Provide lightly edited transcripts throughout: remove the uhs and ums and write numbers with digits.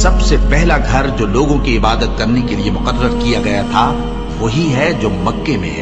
सबसे पहला घर जो लोगों की इबादत करने के लिए मुकर्रर किया गया था वही है जो मक्के में है,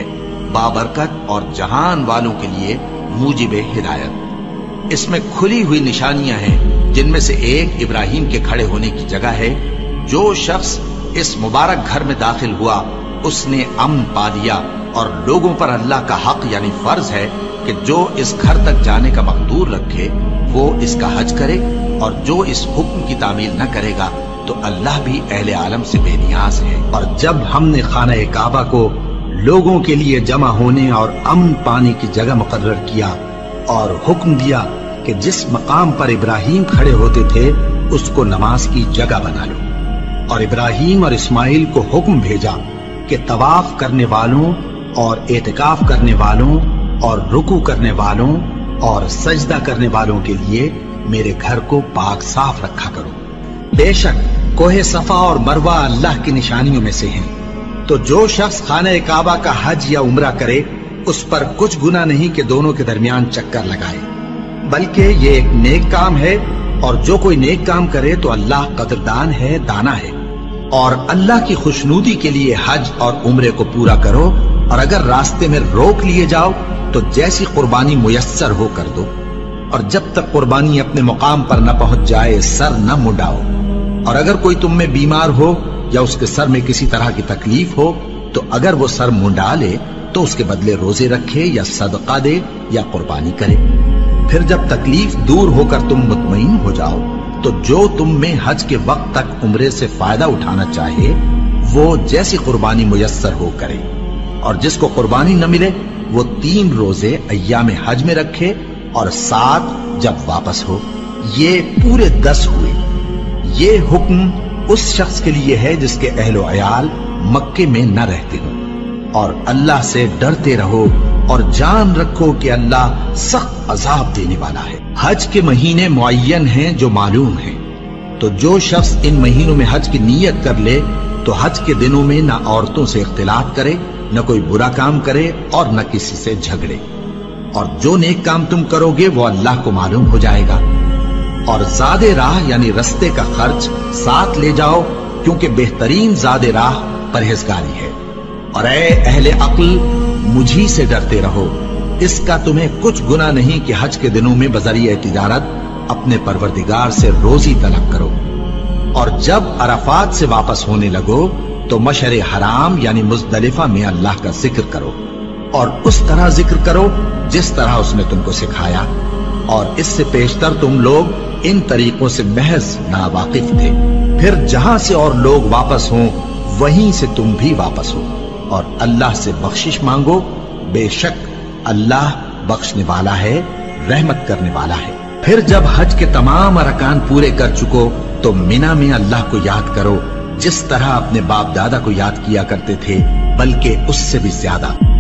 बाबरकत और जहान वालों के लिए मूजिब हिदायत। इसमें खुली हुई निशानियां हैं, जिनमें से एक इब्राहिम के खड़े होने की जगह है। जो शख्स इस मुबारक घर में दाखिल हुआ उसने अमन पा लिया, और लोगों पर अल्लाह का हक यानी फर्ज है कि जो इस घर तक जाने का मकदूर रखे वो इसका हज करे, और जो इस हुक्म की तामील न करेगा तो अल्लाह भी अहले आलम से बेनियाज है। और जब हमने खाना काबा को लोगों के लिए जमा होने और अमन पाने की जगह मुकर्रर किया और हुक्म दिया कि जिस मकाम पर इब्राहिम खड़े होते थे उसको नमाज की जगह बना लो, और इब्राहिम और इस्माइल को हुक्म भेजा कि तवाफ करने वालों और एतिकाफ करने वालों और रुकू करने वालों और सजदा करने वालों के लिए मेरे घर को पाक साफ रखा करो। बेशक कोहे सफा और मरवा अल्लाह की निशानियों में से हैं। तो जो शख्स खाना काबा का हज या उम्रा करे उस पर कुछ गुना नहीं कि दोनों के दरमियान चक्कर लगाए, बल्कि ये एक नेक काम है, और जो कोई नेक काम करे तो अल्लाह कदरदान है, दाना है। और अल्लाह की खुशनूदी के लिए हज और उम्रे को पूरा करो, और अगर रास्ते में रोक लिए जाओ तो जैसी कुर्बानी मुयस्सर हो कर दो, और जब तक कुर्बानी अपने मुकाम पर न पहुंच जाए सर न मुंडाओ। और अगर कोई तुम में बीमार हो या उसके सर में किसी तरह की तकलीफ हो तो अगर वो सर मुंडा ले तो उसके बदले रोजे रखे या सदका दे या कुर्बानी करे। फिर जब तकलीफ दूर होकर तुम मुतमईन हो जाओ तो जो तुम में हज के वक्त तक उम्रे से फायदा उठाना चाहे वो जैसी कुर्बानी मुयस्सर हो करे, और जिसको कुर्बानी न मिले वो 3 रोजे अय्याम हज में रखे और 7 जब वापस हो। ये पूरे 10 हुए। ये हुक्म उस शख्स के लिए है जिसके अहलो अयाल मक्के में न रहते हो। और अल्लाह से डरते रहो और जान रखो कि अल्लाह सख्त अजाब देने वाला है। हज के महीने मुअय्यन हैं जो मालूम है, तो जो शख्स इन महीनों में हज की नीयत कर ले तो हज के दिनों में न औरतों से इख्तिलात करे, न कोई बुरा काम करे और न किसी से झगड़े। और जो नेक काम तुम करोगे वो अल्लाह को मालूम हो जाएगा। और ज़ादे राह यानी रस्ते का खर्च साथ ले जाओ, क्योंकि बेहतरीन ज़ादे राह परहेजगारी है। और ऐ अहले अक्ल, मुझी से डरते रहो। इसका तुम्हें कुछ गुनाह नहीं कि हज के दिनों में बजरिए तिजारत अपने परवरदिगार से रोजी तलब करो। और जब अरफात से वापस होने लगो तो मशर हराम यानी मुज़दलिफा में अल्लाह का जिक्र करो, और उस तरह जिक्र करो जिस तरह उसने तुमको सिखाया। और इससे पेशतर तुम लोग इन तरीकों से महज नावाकिफ थे। फिर जहां से और लोग वापस हों वहीं से तुम भी वापस हो, और अल्लाह से बख्शिश मांगो। बेशक अल्लाह बख्शने वाला है, रहमत करने वाला है। फिर जब हज के तमाम अरकान पूरे कर चुको तो मिना में अल्लाह को याद करो जिस तरह अपने बाप दादा को याद किया करते थे, बल्कि उससे भी ज्यादा।